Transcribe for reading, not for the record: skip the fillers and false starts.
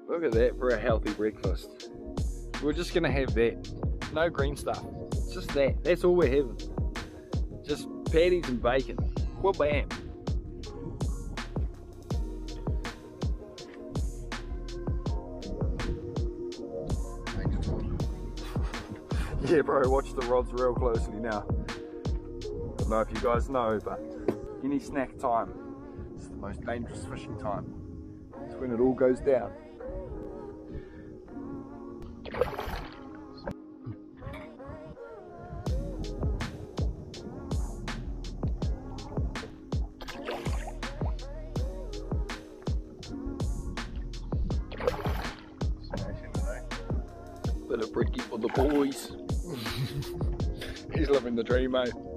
Look at that for a healthy breakfast. We're just gonna have that. No green stuff. It's just that. That's all we're having. Just patties and bacon. Well, bam. Yeah, bro, watch the rods real closely now. I don't know if you guys know, but any snack time is the most dangerous fishing time. It's when it all goes down. Bit of brekkie for the boys. He's living the dream, mate.